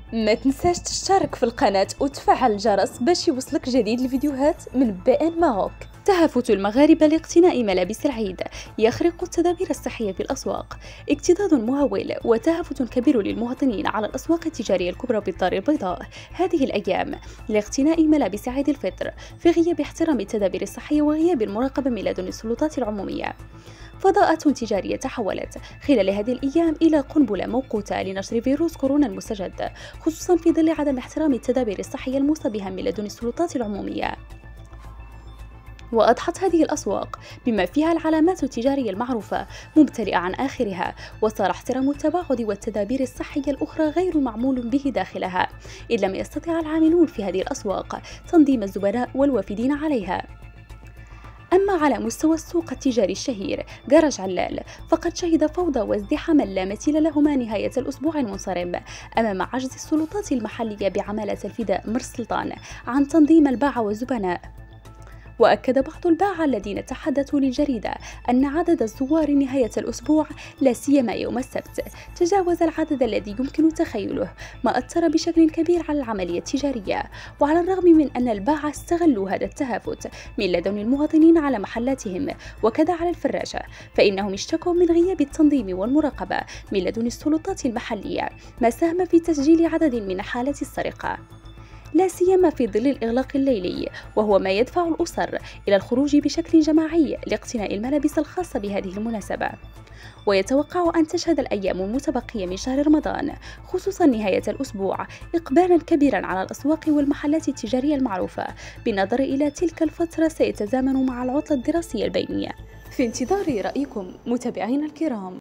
ما تنساش تشترك في القناة وتفعل الجرس باش يوصلك جديد الفيديوهات من بي ان ماروك. تهافت المغاربة لاقتناء ملابس العيد يخرق التدابير الصحية في الأسواق. اكتظاظ مهول وتهافت كبير للمواطنين على الأسواق التجارية الكبرى بالدار البيضاء هذه الأيام لاقتناء ملابس عيد الفطر في غياب احترام التدابير الصحية وغياب المراقبة من لدن السلطات العمومية. فضاءات تجارية تحولت خلال هذه الأيام إلى قنبلة موقوتة لنشر فيروس كورونا المستجد، خصوصا في ظل عدم احترام التدابير الصحية الموصى بها من لدن السلطات العمومية. وأضحت هذه الأسواق بما فيها العلامات التجارية المعروفة ممتلئة عن آخرها، وصار احترام التباعد والتدابير الصحية الأخرى غير معمول به داخلها، إذ لم يستطع العاملون في هذه الأسواق تنظيم الزبناء والوافدين عليها. أما على مستوى السوق التجاري الشهير جرج علال فقد شهد فوضى وازدحاما لا مثيل لهما نهاية الأسبوع المنصرم أمام عجز السلطات المحلية بعمالة الفداء مر سلطان عن تنظيم الباعة والزبناء. وأكد بعض الباعة الذين تحدثوا للجريدة أن عدد الزوار نهاية الأسبوع لا سيما يوم السبت تجاوز العدد الذي يمكن تخيله، ما أثر بشكل كبير على العملية التجارية. وعلى الرغم من أن الباعة استغلوا هذا التهافت من لدن المواطنين على محلاتهم وكذا على الفراشة، فإنهم اشتكوا من غياب التنظيم والمراقبة من لدن السلطات المحلية، ما ساهم في تسجيل عدد من حالات السرقة، لا سيما في ظل الإغلاق الليلي، وهو ما يدفع الأسر إلى الخروج بشكل جماعي لاقتناء الملابس الخاصة بهذه المناسبة. ويتوقع أن تشهد الأيام المتبقية من شهر رمضان خصوصا نهاية الأسبوع إقبالا كبيرا على الأسواق والمحلات التجارية المعروفة، بالنظر إلى تلك الفترة سيتزامن مع العطلة الدراسية البينية. في انتظار رأيكم متابعينا الكرام.